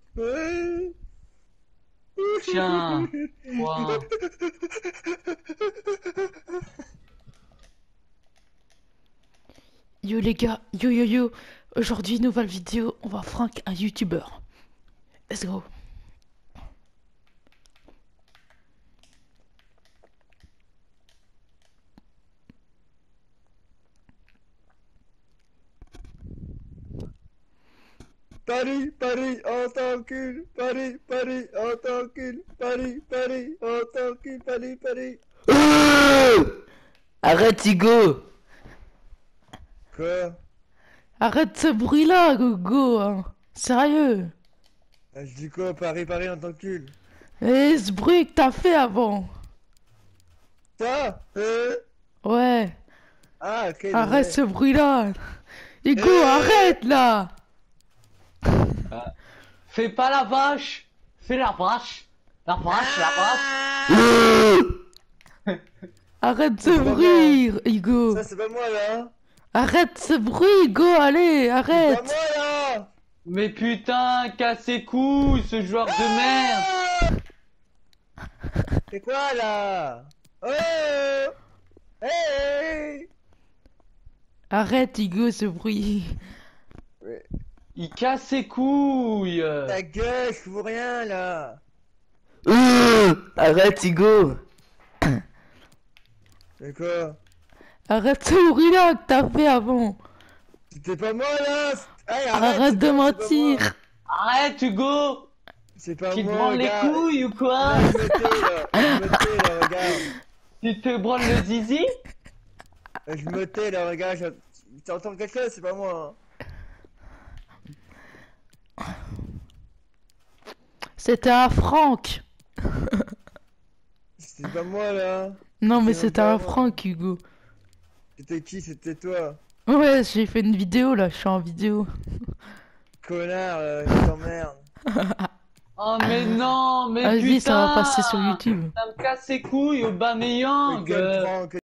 Ouais. Tiens. Quoi? Yo les gars, yo yo yo. Aujourd'hui, nouvelle vidéo, on va frank un youtubeur. Let's go. Paris, Paris, on t'encule. Paris, Paris, on t'encule. Paris, Paris, on t'encule. Paris, Paris. Arrête Hugo. Quoi? Arrête ce bruit là, Gogo, hein. Sérieux. Ah, je dis quoi? Paris, Paris, on t'encule. Et ce bruit que t'as fait avant. Ça? Ouais. Ah, ok, Arrête désolé. ce bruit là. Hugo, Euh. arrête là. Euh, Fais pas la vache. Fais la vache. La vache, la vache. Arrête ce C'est pas moi. bruit, Hugo. Ça, c'est pas moi, là. Arrête ce bruit, Hugo, allez, C'est pas moi, arrête. là. Mais putain, casse ses couilles, ce joueur de merde. C'est quoi, là? Oh! Hey! Arrête, Hugo, ce bruit. Ouais. Il casse ses couilles. Ta gueule, je fous rien, là. Arrête, Hugo. C'est quoi? Arrête ce bruit là que t'as fait avant. C'était pas moi, là. Hey, Arrête de c'est pas moi. mentir. Arrête, Hugo. C'est pas Tu te moi, branles les regarde. couilles ou quoi? Là, je me tais, là. Je me tais, là, regarde. Tu te branles le zizi? Je me tais, là, regarde. T'entends quelque chose? C'est pas moi. C'était un Franck. C'était pas moi, là. Non, mais C'est c'était pas un moi. Franck, Hugo. C'était qui? C'était toi. Ouais, j'ai fait une vidéo là, je suis en vidéo. Connard, je t'emmerde. Oh mais non, mais Vas-y, ça va putain. passer sur YouTube. Ça me casse ses couilles, Mais Aubameyang. quel prank,